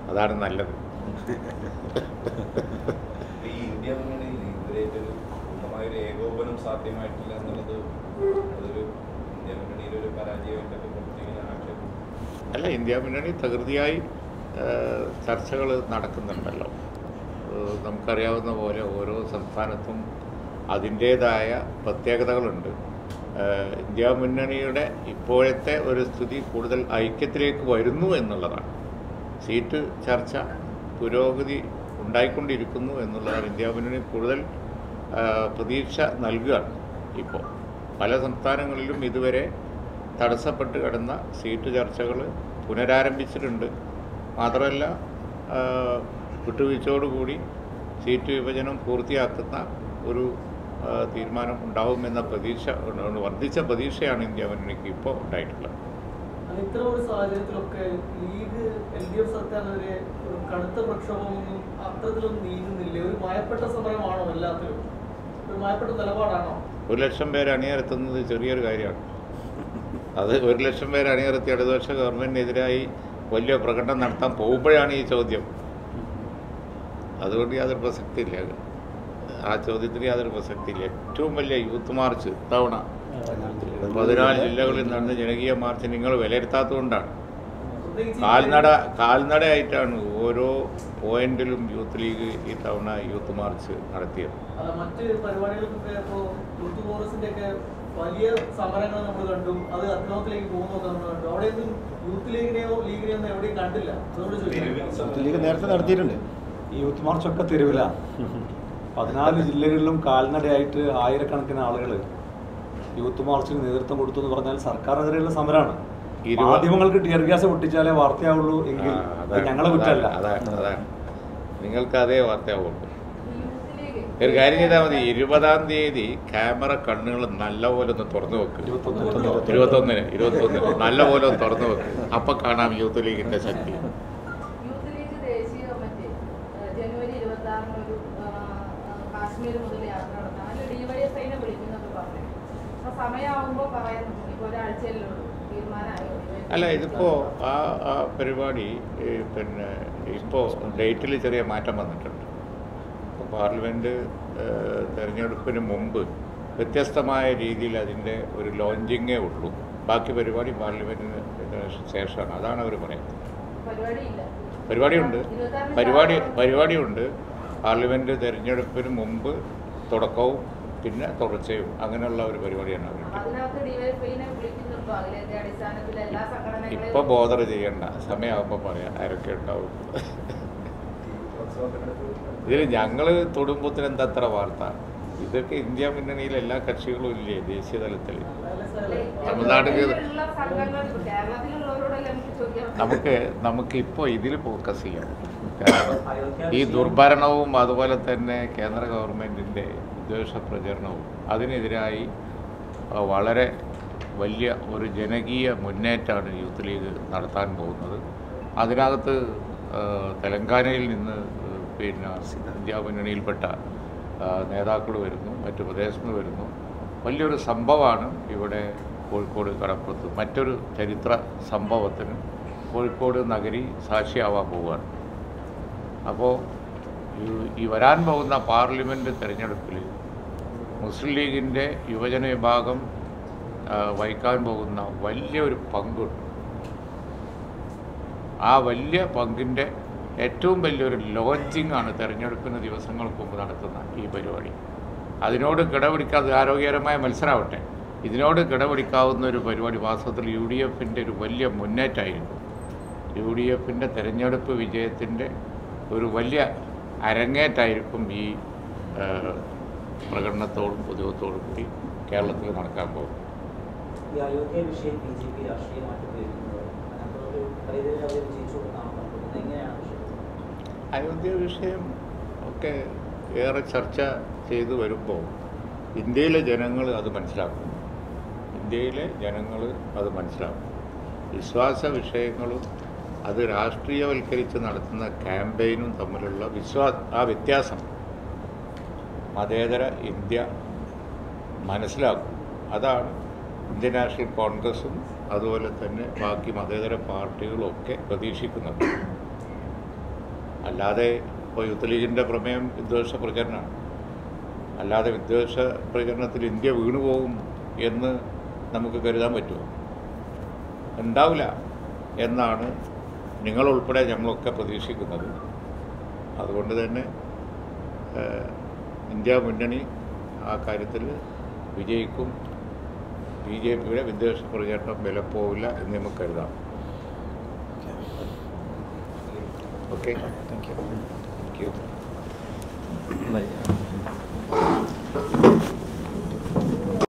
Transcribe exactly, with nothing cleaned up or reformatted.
അതാണ് നല്ലത്. ഈ ഇന്ത്യ മുന്നണിയിൽ ഇതുവരെയൊരു പൂർണ്ണമായൊരു ഏകോപനം സാധ്യമായിട്ടില്ല എന്നുള്ളത് അതൊരു ഇന്ത്യ മുന്നണിയിലൊരു പരാജയമായിട്ടൊക്കെ പുറത്തേക്ക് ആക്ഷേപം. അല്ല, ഇന്ത്യ മുന്നണി തകൃതിയായി ചർച്ചകൾ നടക്കുന്നുണ്ടല്ലോ. നമുക്കറിയാവുന്ന പോലെ ഓരോ സംസ്ഥാനത്തും അതിൻ്റേതായ പ്രത്യേകതകളുണ്ട്. ഇന്ത്യ മുന്നണിയുടെ ഇപ്പോഴത്തെ ഒരു സ്ഥിതി കൂടുതൽ ഐക്യത്തിലേക്ക് വരുന്നു എന്നുള്ളതാണ്. സീറ്റ് ചർച്ച പുരോഗതി ഉണ്ടായിക്കൊണ്ടിരിക്കുന്നു എന്നുള്ളതാണ്. ഇന്ത്യ മുന്നണി കൂടുതൽ പ്രതീക്ഷ നൽകുകയാണ്. ഇപ്പോൾ പല സംസ്ഥാനങ്ങളിലും ഇതുവരെ തടസ്സപ്പെട്ട് കിടന്ന സീറ്റ് ചർച്ചകൾ പുനരാരംഭിച്ചിട്ടുണ്ട്. മാത്രമല്ല, വിട്ടുവീഴ്ചയോടുകൂടി സീറ്റ് വിഭജനം പൂർത്തിയാക്കുന്ന ഒരു തീരുമാനം ഉണ്ടാവുമെന്ന പ്രതീക്ഷ, വർദ്ധിച്ച പ്രതീക്ഷയാണ് ഇന്ത്യ മുന്നണിക്ക് ഇപ്പോൾ ഉണ്ടായിട്ടുള്ളത്. ഇത്തരം ഒരു സാഹചര്യത്തിലൊക്കെ ലീഗ് എൽ ഡി എഫ് സർക്കാരിനെതിരെ ഒരു കടുത്ത പ്രക്ഷോഭമൊന്നും അത്തരത്തിലൊന്നും നീങ്ങുന്നില്ല. ഒരു ഭയപ്പെട്ട സമരമാണോ? എല്ലാത്തിലും ഒരു ഭയപ്പെട്ട നിലപാടാണോ? ഒരു ലക്ഷം പേര് അണിനിരത്തുന്നത് ചെറിയൊരു കാര്യമാണ്. അത് ഒരു ലക്ഷം പേര് അണിനിരത്തി ഇടതുപക്ഷ ഗവൺമെന്റിനെതിരായി വലിയ പ്രകടനം നടത്താൻ പോകുമ്പോഴാണ് ഈ ചോദ്യം. അതുകൊണ്ട് യാതൊരു പ്രസക്തിയില്ല. ആ ചോദ്യത്തിന് യാതൊരു പ്രസക്തിയില്ല. ഏറ്റവും വലിയ യൂത്ത് മാർച്ച് തവണ പതിനാല് ജില്ലകളിൽ നടന്ന ജനകീയ മാർച്ച് നിങ്ങൾ വിലയിരുത്താത്തതുകൊണ്ടാണ്. കാൽനട കാൽനടയായിട്ടാണ് ഓരോ പോയിന്റിലും യൂത്ത് ലീഗ് ഈ തവണ യൂത്ത് മാർച്ച് നടത്തിയത്. മറ്റ് പരിപാടികൾക്കൊക്കെ ഇപ്പോൾ യൂത്ത് കോൺഗ്രസിന്റെ ഒക്കെ വലിയ സമരങ്ങൾ നമ്മൾ കണ്ടു. അത് അക്രമത്തിലേക്ക് പോകുന്നതൊക്കെ നമ്മൾ കണ്ടു. അവിടെയൊന്നും യൂത്ത് ലീഗിനെയോ ലീഗിനെയോ ഒന്നും എവിടെയും കണ്ടില്ല. യൂത്ത് ലീഗ് നേരത്തെ നടത്തിയിട്ടുണ്ട്. ഈ യൂത്ത് മാർച്ചൊക്കെ തെരുവില പതിനാല് ജില്ലകളിലും കാൽനടയായിട്ട് ആയിരക്കണക്കിന് ആളുകൾ യൂത്ത് മാർച്ചിന് നേതൃത്വം കൊടുത്തു എന്ന് പറഞ്ഞാൽ സർക്കാരിനെതിരെയുള്ള സമരമാണ്. മാധ്യമങ്ങൾക്ക് ടിയർ ഗ്യാസ് പൊട്ടിച്ചാലേ വാർത്തയാവുള്ളൂ എങ്കിൽ ഞങ്ങളെ കുറ്റമല്ല. അതാണ് നിങ്ങൾക്ക് അതേ വാർത്തയാവുള്ളൂ. ഒരു കാര്യം ചെയ്താൽ മതി. ഇരുപതാം തീയതി ക്യാമറ കണ്ണുകൾ നല്ലപോലെ ഒന്ന് തുറന്നു വെക്ക്. ഇരുപത്തൊന്നിന് ഇരുപത്തൊന്നിന് നല്ലപോലെ ഒന്ന് തുറന്നു വെക്ക്. അപ്പൊ കാണാം യൂത്ത് ലീഗിന്റെ ശക്തി. അല്ല, ഇതിപ്പോ ആ ആ പരിപാടി പിന്നെ ഇപ്പോൾ ഡേറ്റിൽ ചെറിയ മാറ്റം വന്നിട്ടുണ്ട്. പാർലമെന്റ് തെരഞ്ഞെടുപ്പിന് മുമ്പ് വ്യത്യസ്തമായ രീതിയിൽ അതിൻ്റെ ഒരു ലോഞ്ചിങ്ങേ ഉള്ളൂ. ബാക്കി പരിപാടി പാർലമെന്റിന് ശേഷമാണ്. അതാണ് അവർ പറയുന്നത്. പരിപാടിയുണ്ട് പരിപാടി പരിപാടിയുണ്ട് പാർലമെന്റ് തെരഞ്ഞെടുപ്പിന് മുമ്പ് തുടക്കവും പിന്നെ തുടർച്ചയും അങ്ങനെയുള്ള ഒരു പരിപാടിയാണ് അവർ. ഇപ്പൊ ബോധർ ചെയ്യണ്ട, സമയമാകുമ്പോൾ പറയാം ആരൊക്കെ ഉണ്ടാവും. ഇതിൽ ഞങ്ങൾ തൊടുമ്പത്തിന് എന്താ അത്ര വാർത്ത? ഇതൊക്കെ ഇന്ത്യ മുന്നണിയിൽ എല്ലാ കക്ഷികളും ഇല്ലേ ദേശീയ തലത്തിൽ? തമിഴ്നാട് നമുക്ക് നമുക്കിപ്പോൾ ഇതിൽ ഫോക്കസ് ചെയ്യാം. കാരണം ഈ ദുർഭരണവും അതുപോലെ തന്നെ കേന്ദ്ര ഗവൺമെൻറ്റിൻ്റെ വിദ്വേഷ പ്രചരണവും അതിനെതിരായി വളരെ വലിയ ഒരു ജനകീയ മുന്നേറ്റമാണ് യൂത്ത് ലീഗ് നടത്താൻ പോകുന്നത്. അതിനകത്ത് തെലങ്കാനയിൽ നിന്ന് പിന്നെ ഇന്ത്യ മുന്നണിയിൽപ്പെട്ട നേതാക്കൾ വരുന്നു, മറ്റു പ്രദേശത്ത് നിന്ന് വരുന്നു. വലിയൊരു സംഭവമാണ് ഇവിടെ കോഴിക്കോട് കടപ്പുറത്ത്. മറ്റൊരു ചരിത്ര സംഭവത്തിന് കോഴിക്കോട് നഗരി സാക്ഷിയാവാൻ പോവുകയാണ്. അപ്പോൾ ഈ വരാൻ പോകുന്ന പാർലമെൻറ്റ് തെരഞ്ഞെടുപ്പിൽ മുസ്ലിം ലീഗിൻ്റെ യുവജന വിഭാഗം വഹിക്കാൻ പോകുന്ന വലിയൊരു പങ്കുണ്ട്. ആ വലിയ പങ്കിൻ്റെ ഏറ്റവും വലിയൊരു ലോഞ്ചിങ് ആണ് തെരഞ്ഞെടുപ്പിന് ദിവസങ്ങൾക്ക് മുമ്പ് നടത്തുന്ന ഈ പരിപാടി. അതിനോട് കിടപിടിക്കാതെ ആരോഗ്യകരമായ മത്സരമാവട്ടെ, ഇതിനോട് കിടപിടിക്കാവുന്ന ഒരു പരിപാടി വാസ്തവത്തിൽ യു ഡി എഫിൻ്റെ ഒരു വലിയ മുന്നേറ്റമായിരിക്കും. യു ഡി എഫിൻ്റെ തെരഞ്ഞെടുപ്പ് വിജയത്തിൻ്റെ ഒരു വലിയ അരങ്ങേറ്റായിരിക്കും ഈ പ്രകടനത്തോടും പൊതുവത്തോടും കൂടി കേരളത്തിൽ നടക്കാൻ പോകും. അയോധ്യ വിഷയം ഒക്കെ ഏറെ ചർച്ച ചെയ്തു വരുമ്പോൾ ഇന്ത്യയിലെ ജനങ്ങൾ അത് മനസ്സിലാക്കും. ഇന്ത്യയിലെ ജനങ്ങൾ അത് മനസ്സിലാക്കും. വിശ്വാസ വിഷയങ്ങളും അത് രാഷ്ട്രീയവൽക്കരിച്ച് നടത്തുന്ന ക്യാമ്പയിനും തമ്മിലുള്ള വിശ്വാസ ആ വ്യത്യാസം മതേതര ഇന്ത്യ മനസ്സിലാക്കും. അതാണ് ഇന്ത്യൻ നാഷണൽ കോൺഗ്രസും അതുപോലെ തന്നെ ബാക്കി മതേതര പാർട്ടികളും ഒക്കെ പ്രതീക്ഷിക്കുന്നത്. അല്ലാതെ ഇപ്പോൾ യൂത്ത് ലീഗിൻ്റെ പ്രമേയം വിദ്വേഷ പ്രചരണമാണ്. അല്ലാതെ വിദ്വേഷ പ്രചരണത്തിൽ ഇന്ത്യ വീണുപോകും എന്ന് നമുക്ക് കരുതാൻ പറ്റുമോ? ഉണ്ടാവില്ല എന്നാണ് നിങ്ങളുൾപ്പെടെ നമ്മളൊക്കെ പ്രതീക്ഷിക്കുന്നത്. അതുകൊണ്ട് തന്നെ ഇന്ത്യ മുന്നണി ആ കാര്യത്തിൽ വിജയിക്കും. ബി ജെ പിയുടെ വിദ്വേഷ പ്രചരണം വിലപ്പോവില്ല എന്ന് നമുക്ക് കരുതാം. Okay, thank you. Thank U.